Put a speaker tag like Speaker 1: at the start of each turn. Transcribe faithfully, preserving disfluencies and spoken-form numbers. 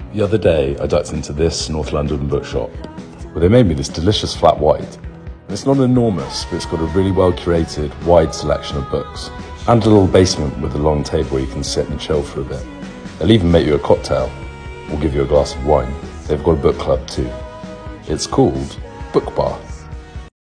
Speaker 1: The other day, I ducked into this North London bookshop, where they made me this delicious flat white. And it's not enormous, but it's got a really well curated, wide selection of books, and a little basement with a long table where you can sit and chill for a bit. They'll even make you a cocktail, or give you a glass of wine. They've got a book club too. It's called Book Bar.